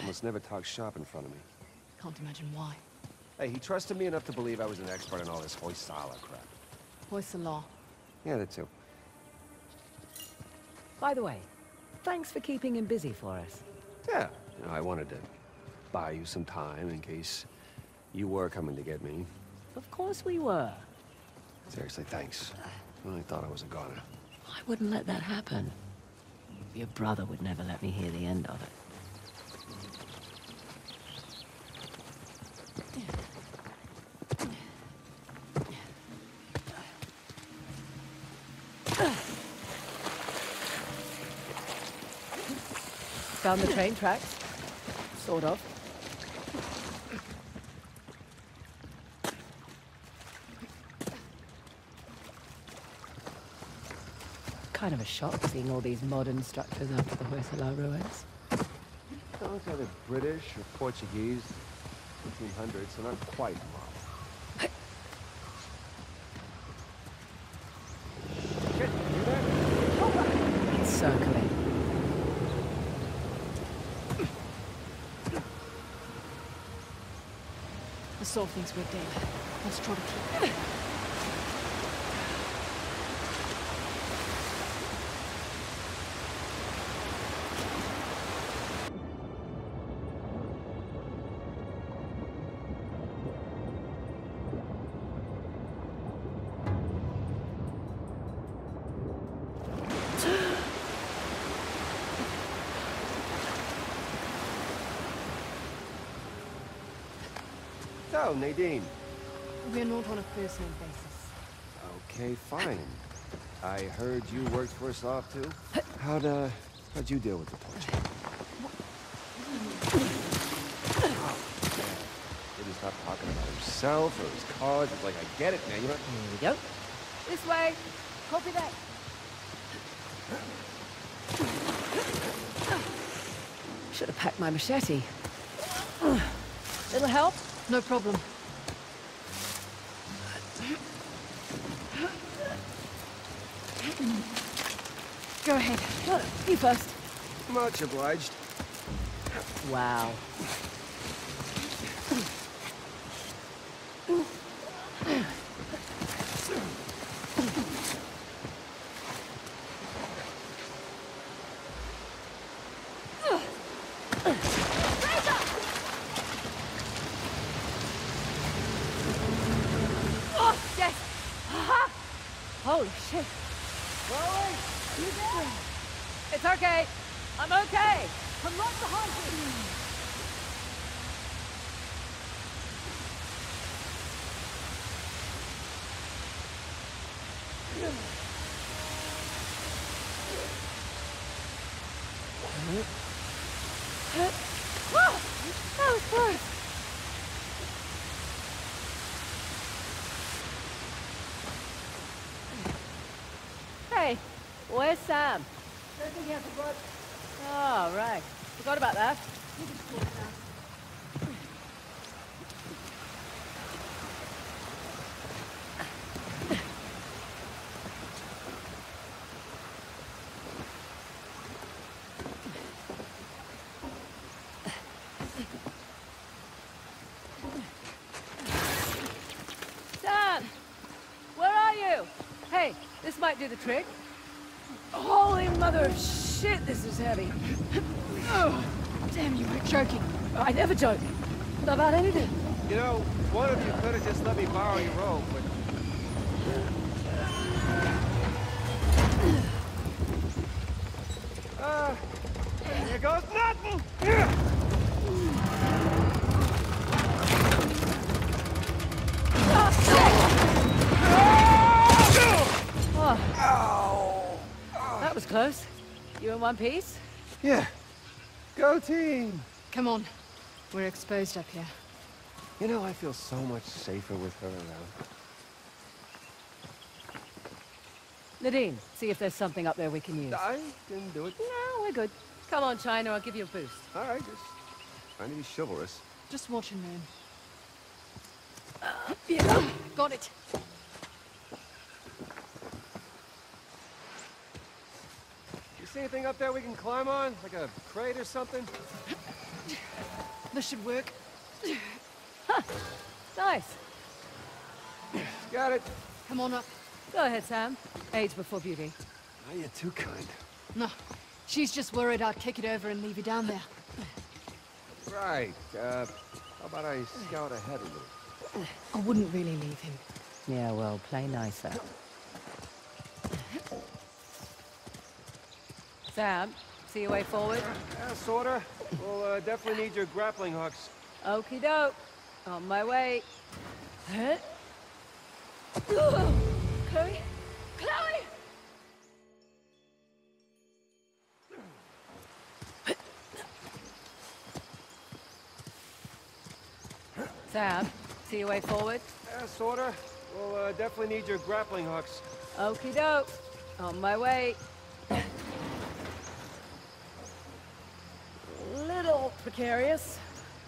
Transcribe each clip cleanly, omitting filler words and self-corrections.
Almost never talks shop in front of me. Can't imagine why. Hey, he trusted me enough to believe I was an expert in all this Hoysala crap. Hoysala. Yeah, that too. By the way, thanks for keeping him busy for us. Yeah, I wanted to buy you some time in case you were coming to get me. Of course we were. Seriously, thanks. I really thought I was a goner. I wouldn't let that happen. Your brother would never let me hear the end of it. Found the train tracks. Sort of. Kind of a shock seeing all these modern structures after the Hoysala ruins. Those are the British or Portuguese, 1500s, so not quite modern. Shit, you there? It's circling. The Saw thinks we're dead. Let's try to keep... So, Nadine. We're not on a first-name basis. Okay, fine. I heard you worked for us off too. How'd you deal with the torture? Oh, man. Did he stop talking about himself or his cause? It's like, I get it, man. You know. Here we go. This way. Copy that. Should have packed my machete. It'll help? No problem. Go ahead. You first. Much obliged. Wow. Oh, yes! Aha! Holy shit. Chloe! You there? It's okay. I'm okay. Come right behind me. Oh, that was close. Hey, where's Sam? Oh, right. Forgot about that. Sam! Where are you? Hey, this might do the trick. Holy mother of shit, this is heavy. Oh, damn, you were joking. I never joke. Not about anything. You know, one of you could have just let me borrow your robe, but... Here goes nothing! Oh, that was close. You in one piece? Yeah. Go team! Come on. We're exposed up here. You know, I feel so much safer with her around. Nadine, see if there's something up there we can use. I didn't do it. No, we're good. Come on, China, I'll give you a boost. All right, just trying to be chivalrous. Just watching, man. Yeah. Got it. You see anything up there we can climb on? Like a crate or something? This should work. Nice. Got it. Come on up. Go ahead, Sam. Age before beauty. Oh, you're too kind. No, she's just worried I'd kick it over and leave you down there. Right. How about I scout ahead a little? I wouldn't really leave him. Yeah, well, play nicer. Sam, see your way forward? Yeah, sorta. We'll definitely need your grappling hooks. Okie doke. On my way. Huh? Chloe? Chloe! Sam, see your way forward? Yeah, sorta. We'll definitely need your grappling hooks. Okie doke. On my way. Little precarious.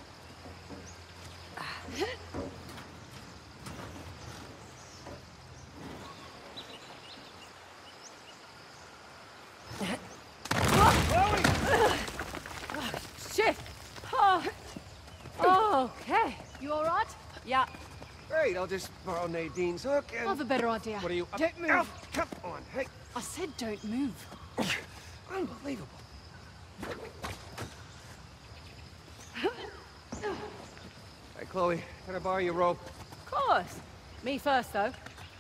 Shit! Oh. Okay. You all right? Yeah. Great, I'll just borrow Nadine's hook and... I have a better idea. What are you... Don't move. Ow, come on, hey. I said don't move. Unbelievable. Hey, Chloe, can I borrow your rope? Of course. Me first, though.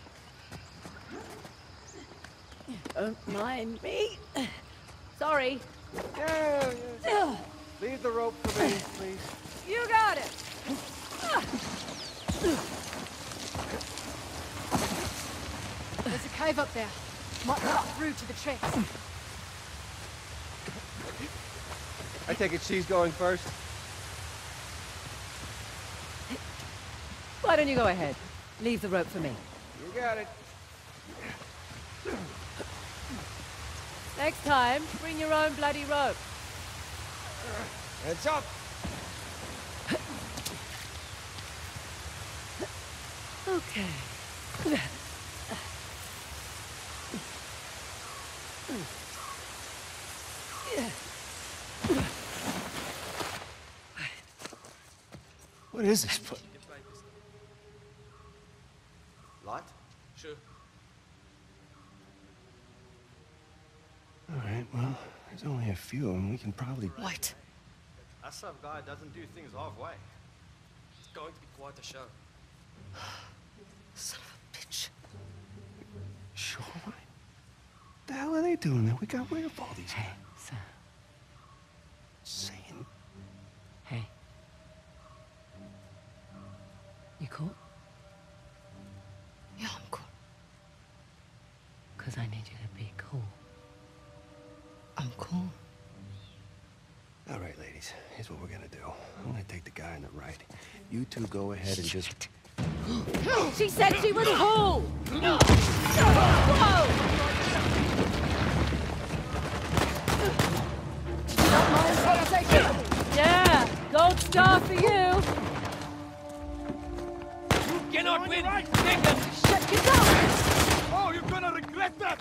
Don't mind me. Sorry. Yeah. Leave the rope for me, please. You got it. There's a cave up there. Might cut through to the chest. I take it she's going first? Why don't you go ahead? Leave the rope for me. You got it. Next time, bring your own bloody rope. Heads up. Okay. What is this place? Light? Sure. All right, well, there's only a few, and we can probably... Wait. That some guy doesn't do things halfway. It's going to be quite a show. Son of a bitch. Sure, what the hell are they doing there? We got rid of all these... Hey, Sam. Saying... Hey. You cool? Yeah, I'm cool. Because I need you to be cool. I'm cool. All right, ladies, here's what we're gonna do. I'm gonna take the guy on the right. You two go ahead and just... She said she was cool! Whoa! Not my conversation. Yeah, gold star for you! You cannot win! Right. Shut your mouth! Oh, you're gonna regret that!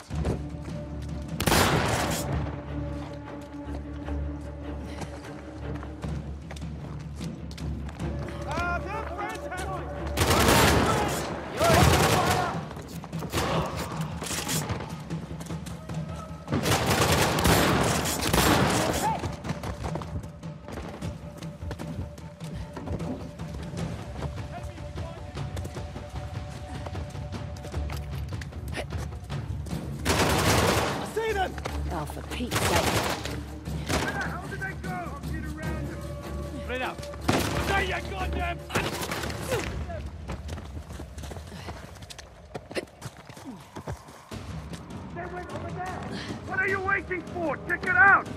Oh, for Pete's sake. How did they go? I'll get around them. Spread out. Say you goddamn... They went over there. What are you waiting for? Check it out!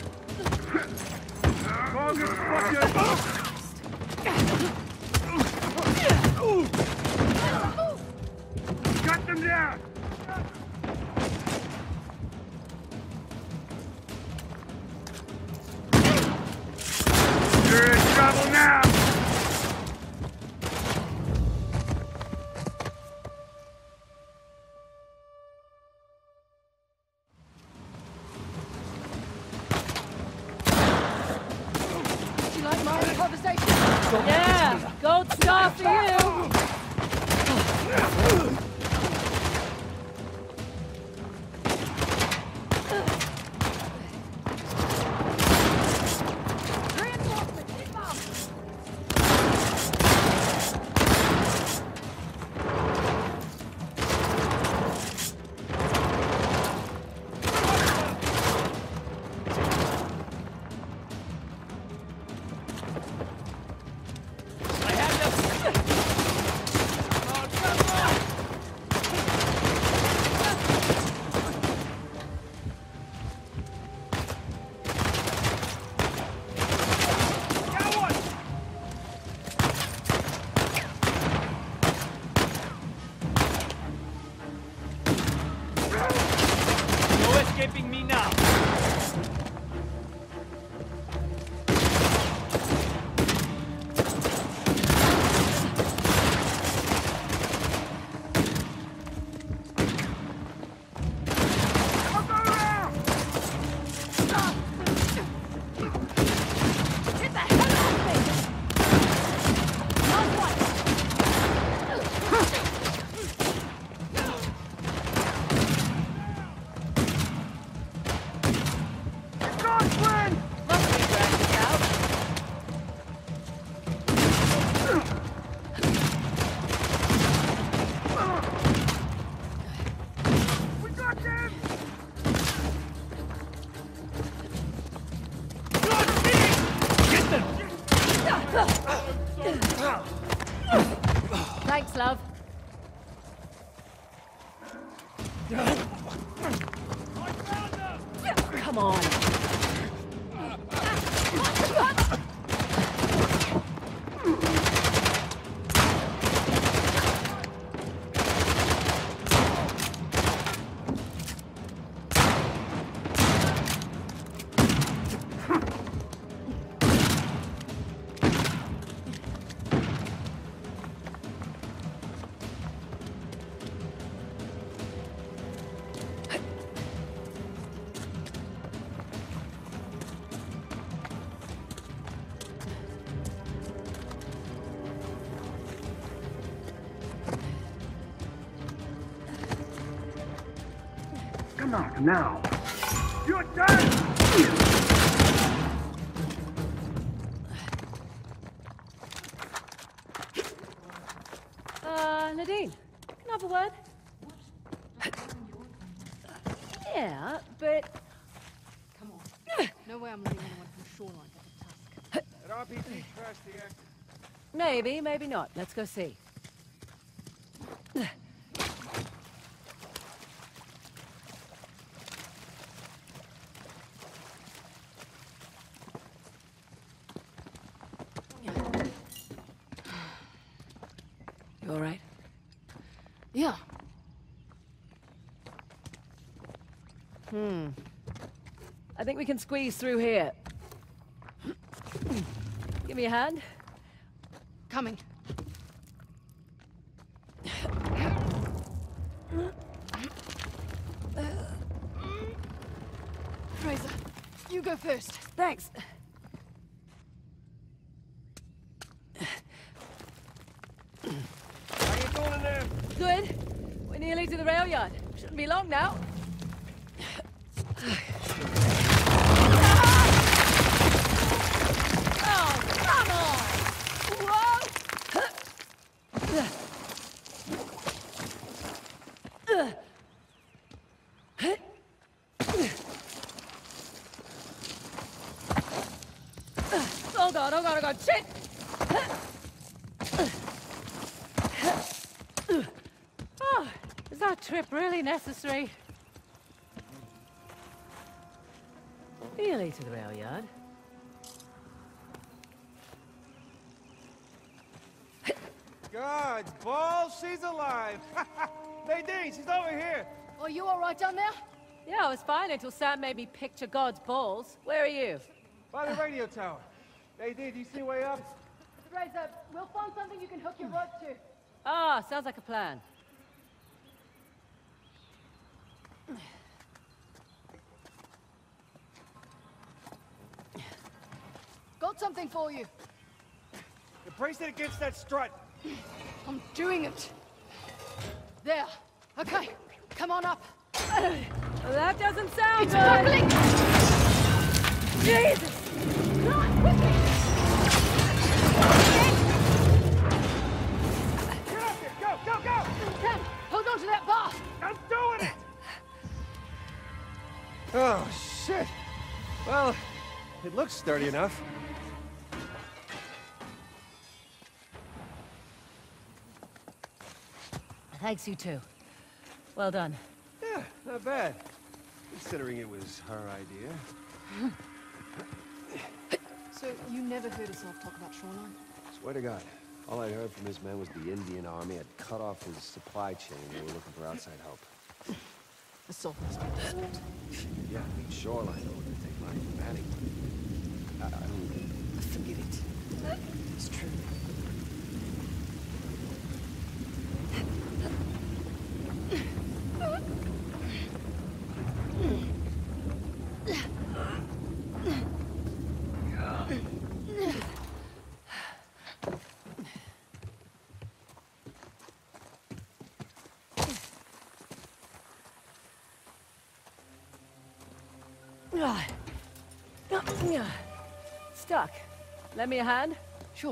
Cut them down! You're in trouble now! Do you like my conversation? Yeah, gold star for you. Escaping me now. Thanks, love. Come on. Come out now. You're done! Nadine, can I have a word? Yeah, but... Come on. No way I'm letting anyone from Shoreline get the tusk. At RPG crashed the act. Maybe, maybe not. Let's go see. You all right? Yeah. I think we can squeeze through here. Give me a hand. Coming. Fraser, you go first. Thanks. How you doing in there? Good. We're nearly to the rail yard. Shouldn't be long now. Oh, come on! Whoa! Oh god, oh god, oh god, shit! Oh, is that trip really necessary? Nearly to the rail yard. God's balls, she's alive. Nadine, she's over here. Are you all right down there? Yeah, I was fine until Sam made me picture God's balls. Where are you? By the radio tower. Nadine, do you see way up? Fraser, we'll find something you can hook your rope to. Ah, sounds like a plan. Got something for you. Brace it against that strut. I'm doing it. There. Okay. Come on up. Well, that doesn't sound It's good. buckling! Jesus! Not quickly! Get up there! Go, go, go! Sam, hold on to that bar! I'm doing it! Oh, shit. Well, it looks sturdy enough. Thanks, you two. Well done. Yeah, not bad. Considering it was her idea. So, you never heard us talk about Shoreline? Swear to God, all I heard from his men was the Indian army had cut off his supply chain and they were looking for outside help. Assault must be desperate. Yeah, Shoreline wouldn't take money from anyone. I mean, Forget it. It's true. Stuck. Lend me a hand? Sure.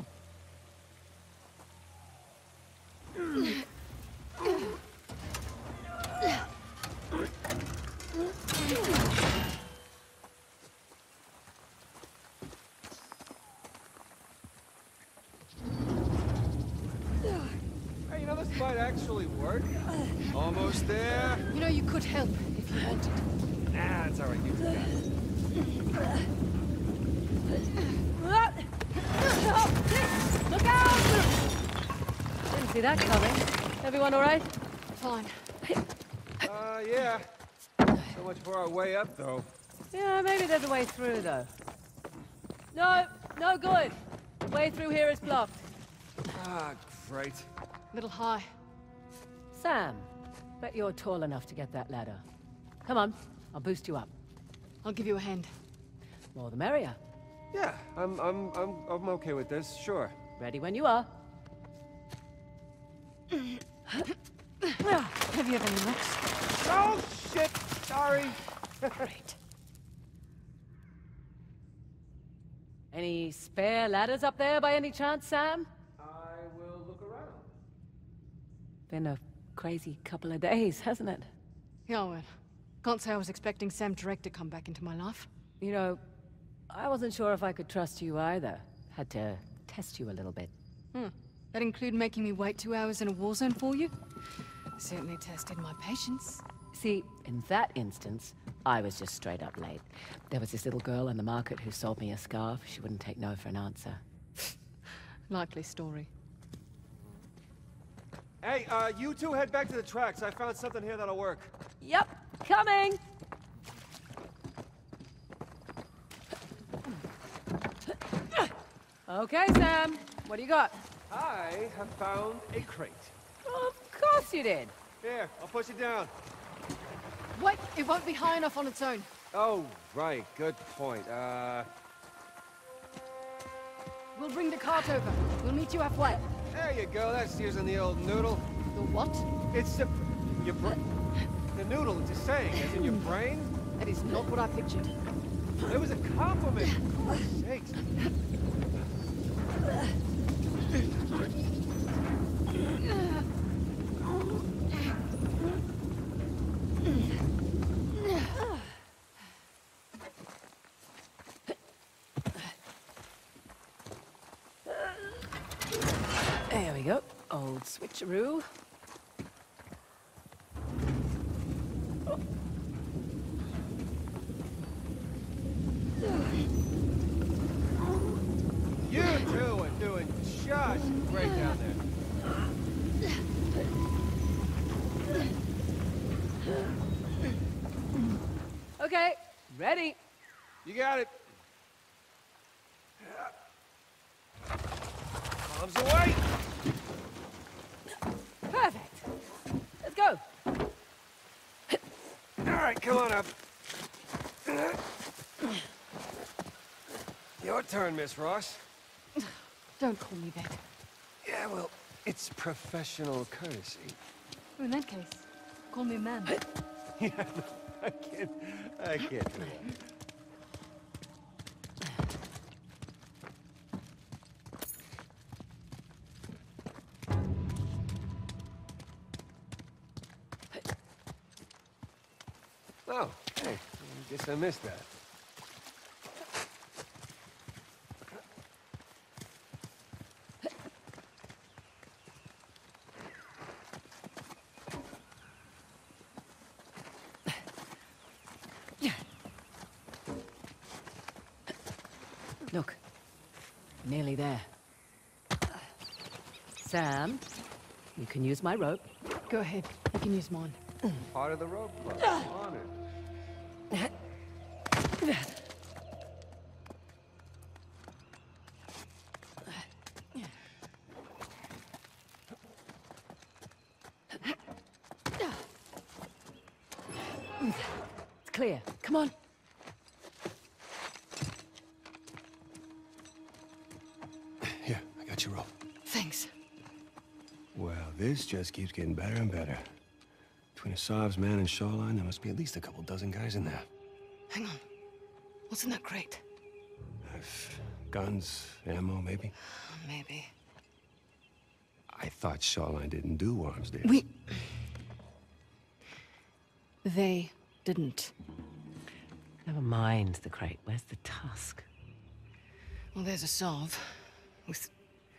hey, you know, this might actually work. Almost there. You know, you could help if you wanted. Nah, it's all right. You got it. Look out! Didn't see that coming. Everyone all right? Fine. Yeah. So much for our way up, though. Yeah, maybe there's a way through, though. No, no good. The way through here is blocked. Ah, great. Little high. Sam, bet you're tall enough to get that ladder. Come on, I'll boost you up. I'll give you a hand. More the merrier. Yeah, I'm okay with this. Sure. Ready when you are. Have you ever looked? Oh shit! Sorry. Great. Any spare ladders up there by any chance, Sam? I will look around. Been a crazy couple of days, hasn't it? Yeah, well, can't say I was expecting Sam Drake to come back into my life. You know, I wasn't sure if I could trust you either. Had to test you a little bit. That include making me wait 2 hours in a war zone for you? Certainly tested my patience. See, in that instance, I was just straight up late. There was this little girl in the market who sold me a scarf. She wouldn't take no for an answer. Likely story. Hey, you two head back to the tracks. I found something here that'll work. Yep, coming! Okay, Sam. What do you got? I have found a crate. Of course you did. Here, I'll push it down. Wait, it won't be high enough on its own. Oh, right. Good point. We'll bring the cart over. We'll meet you halfway. There you go. That's using the old noodle. The what? It's the... your the noodle, it's a saying, as in your brain? That is not what I pictured. It was a compliment. For Christ's sakes. There we go. Old switcheroo. You two are doing just great down there. Okay, ready. You got it. Bombs away! Perfect. Let's go. All right, come on up. Your turn, Miss Ross. Don't call me that. Yeah, well, it's professional courtesy. Oh, in that case, call me ma'am. Yeah, I can't do that. Oh, hey, I guess I missed that. Look. Nearly there. Sam, you can use my rope. Go ahead. You can use mine. Part of the rope club. I'm on it. It's clear. Come on. Here, I got your rope. Thanks. Well, this just keeps getting better and better. Between Asav's man and Shoreline, there must be at least a couple dozen guys in there. Hang on. What's in that crate? Guns, ammo, maybe? Maybe. I thought Shoreline didn't do arms deals. They didn't. Never mind the crate. Where's the tusk? Well, there's a salve. With...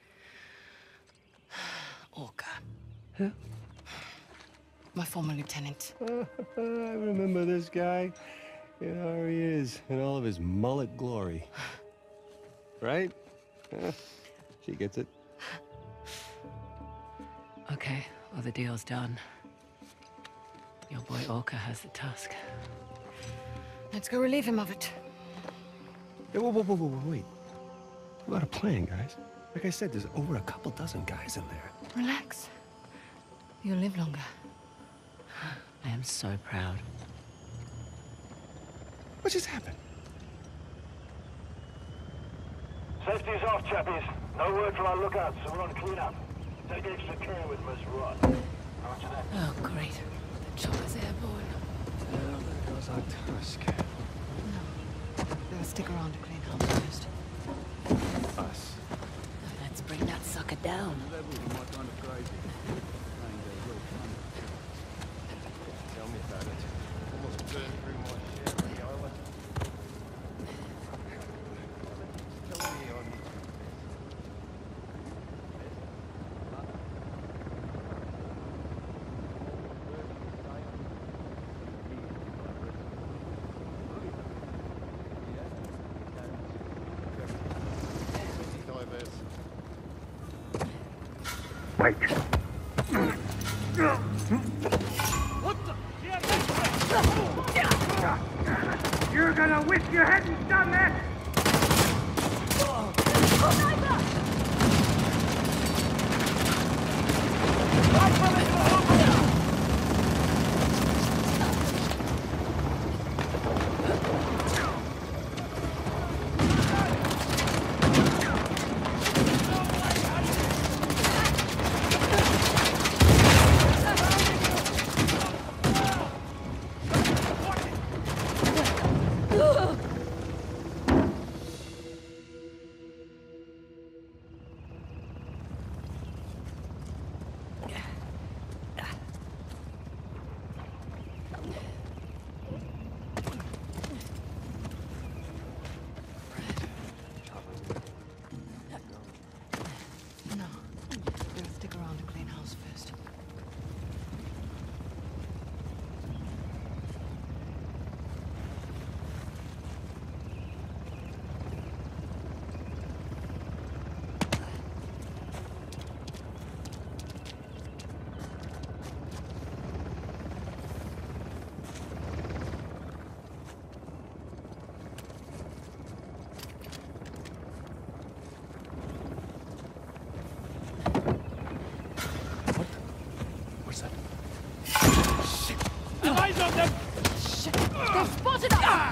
Orca. Who? My former lieutenant. I remember this guy. Here he is, in all of his mullet glory. Right? She gets it. Okay, well, the deal's done. Your boy Orca has the tusk. Let's go relieve him of it. Hey, whoa, wait. What about a plan, guys? Like I said, there's over a couple dozen guys in there. Relax. You'll live longer. I am so proud. What just happened? Safety's off, chappies. No word from our lookouts, so we're on cleanup. Take extra care with Miss Ross. Roger that. Oh, great. The chopper's airborne. Well, there goes our tusk. No. They'll stick around to clean house first. Us. Let's bring that sucker down. Tell me about it. Almost burned through my shit. Tell me on... Wait. You're gonna wish you hadn't done that! No. They'll stick around to clean house first. What's that? Eyes on them! Shit! They've spotted us!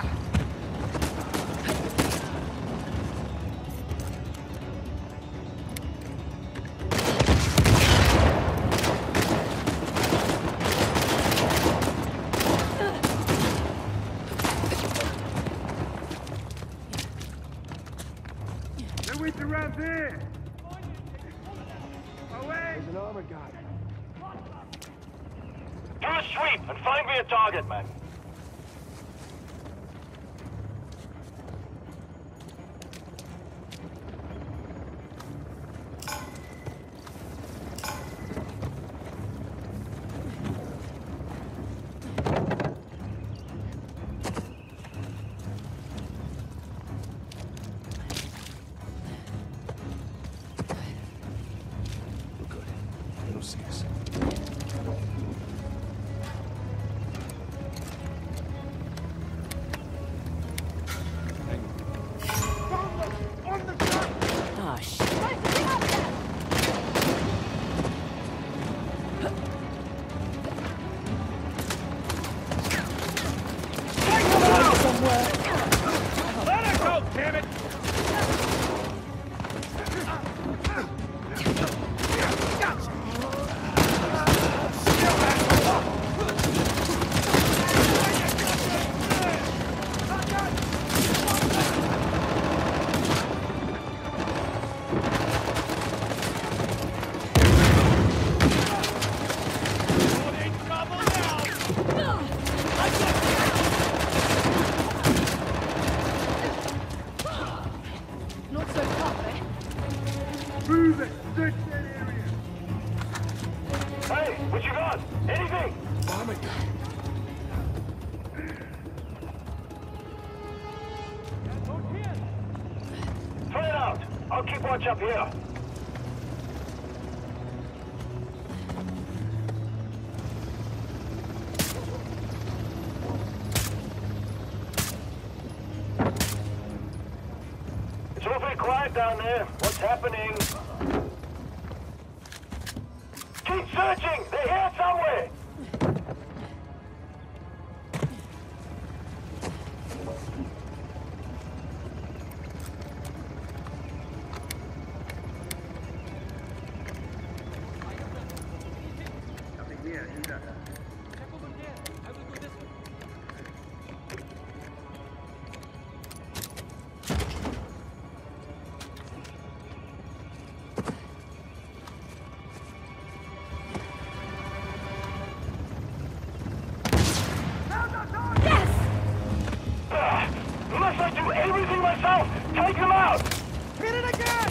around here! Away! There's an armor guy. Do a sweep and find me a target, man. Oh, shit. Let her go, damn it! Not so tough, eh? Move it! Search that area! Hey, what you got? Anything? Armor guy. Try it out. I'll keep watch up here. It's awfully quiet down there. What's happening? Keep searching! They're here somewhere! Nothing here, either. Unless I do everything myself, take him out! Hit it again!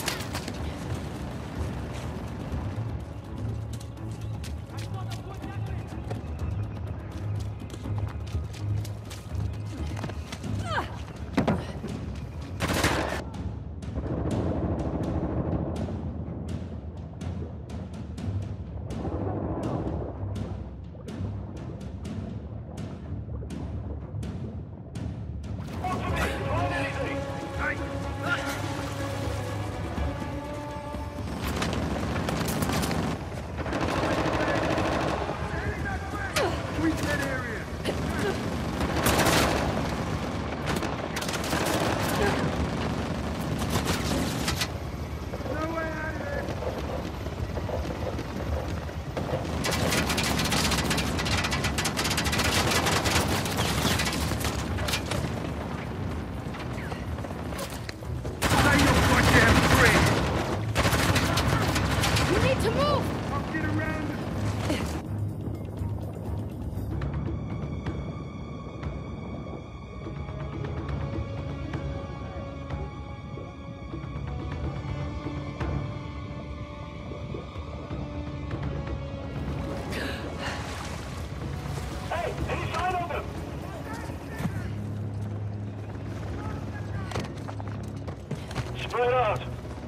Spread out.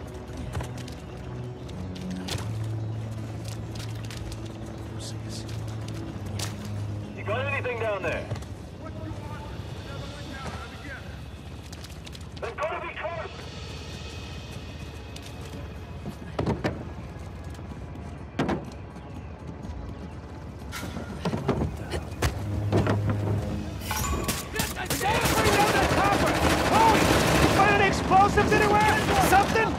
You got anything down there? They've got to be close. Explosives anywhere? Something?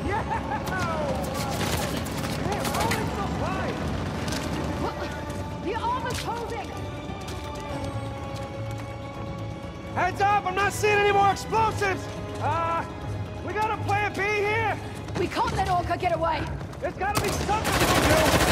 The armor's holding! Heads up! I'm not seeing any more explosives! We got a plan B here? We can't let Orca get away! There's gotta be something we can do!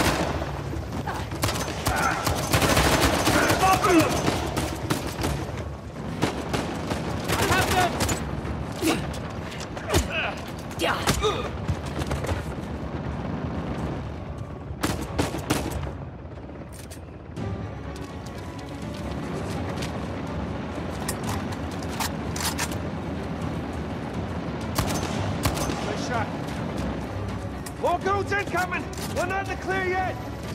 Nice shot. More goons incoming! We're not in the clear yet!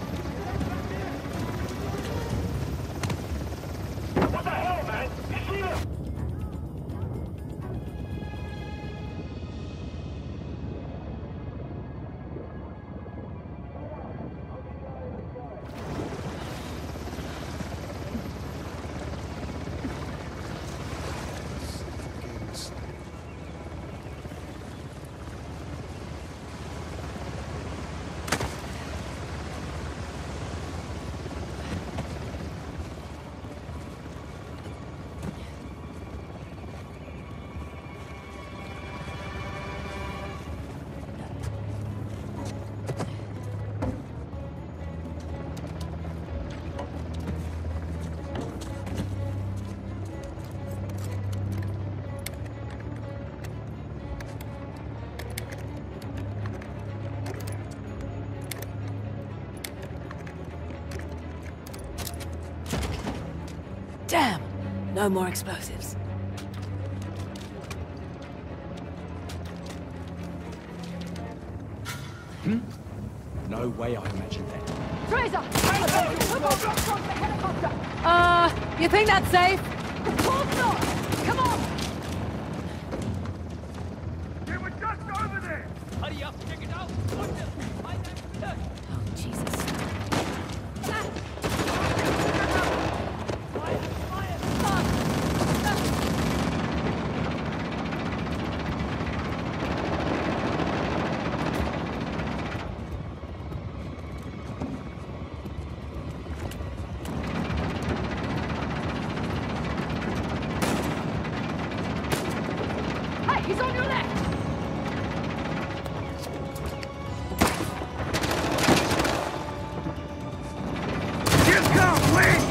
What the hell, man? You see them? Damn! No more explosives. No way I imagined that. Fraser! Come on, drop from the helicopter! You think that's safe? Of course not! Come on! They were just over there! Hurry up, check it out! Oh, Jesus. Hey, he's on your left! Just come, wait!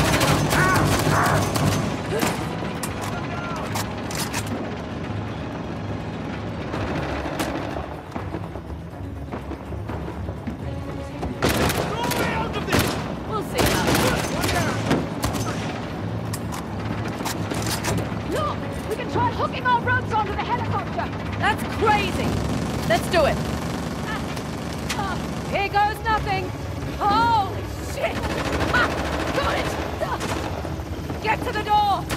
We'll see now. Look! We can try hooking our ropes onto the helicopter! That's crazy! Let's do it! Here goes nothing! Holy shit! Got it! Get to the door!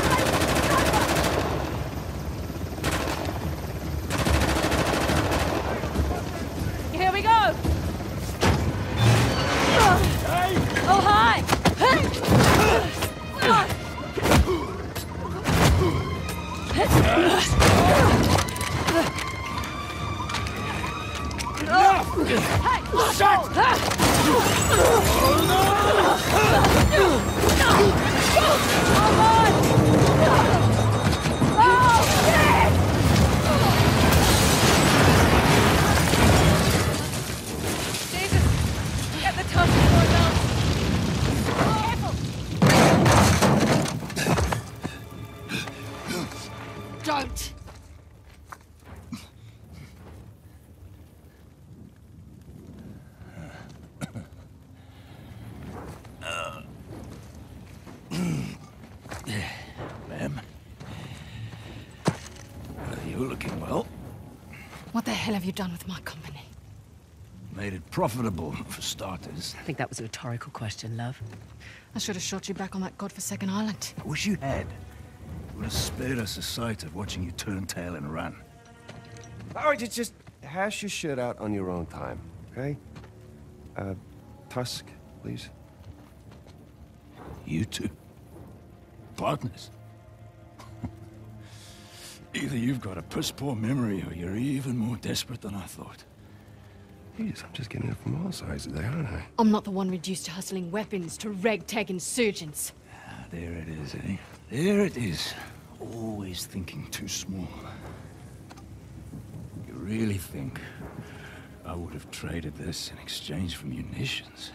Here we go! Oh, hi! Get the tusk before it melts. Don't! Ma'am. You're looking well. What the hell have you done with my company? Made it profitable, for starters. I think that was a rhetorical question, love. I should have shot you back on that godforsaken island. I wish you had. It would have spared us the sight of watching you turn tail and run. All right, just hash your shit out on your own time, okay? Tusk, please. You two. Partners. Either you've got a piss-poor memory, or you're even more desperate than I thought. Jeez, I'm just getting it from all sides today, aren't I? I'm not the one reduced to hustling weapons to ragtag insurgents. Ah, there it is, eh? There it is. Always thinking too small. You really think I would have traded this in exchange for munitions?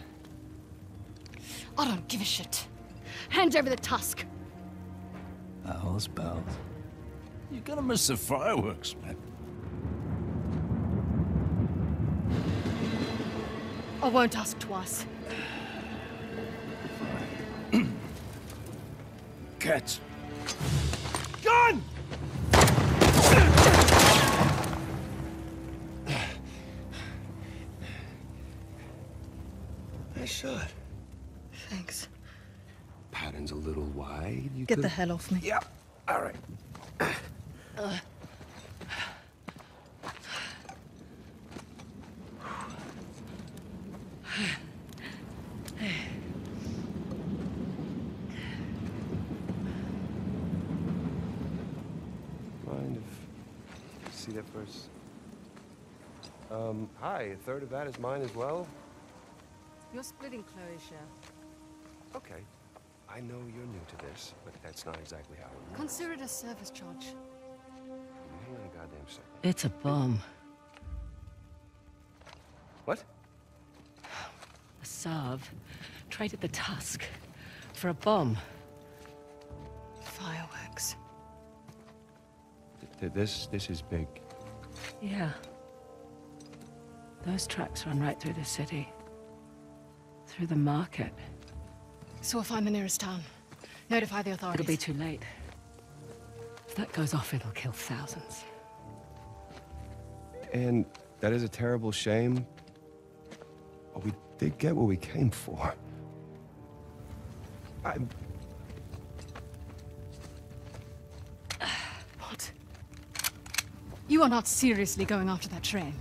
I don't give a shit. Hand over the tusk. Pals, pals. You're gonna miss the fireworks, man. I won't ask twice. Catch. Gun! Nice shot. Thanks. Pattern's a little wide. You Get could... the hell off me. Yeah. All right. Mind if you see that first? Hi. A third of that is mine as well? You're splitting Chloe, Chef. Okay. I know you're new to this, but that's not exactly how it works. Consider it a service charge. Hang on a goddamn second. It's a bomb. What? A Sav traded the tusk for a bomb. Fireworks. This is big. Yeah. Those tracks run right through the city. Through the market. So if I'm the nearest town, notify the authorities. It'll be too late. If that goes off, it'll kill thousands. And that is a terrible shame. But we did get what we came for. What? You are not seriously going after that train.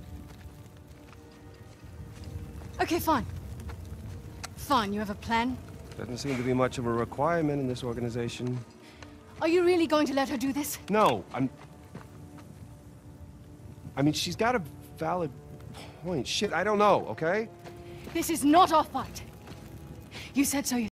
Okay, fine. Fine, you have a plan? Doesn't seem to be much of a requirement in this organization. Are you really going to let her do this? No, I mean, she's got a valid point. Shit, I don't know, okay? This is not our fight. You said so yourself.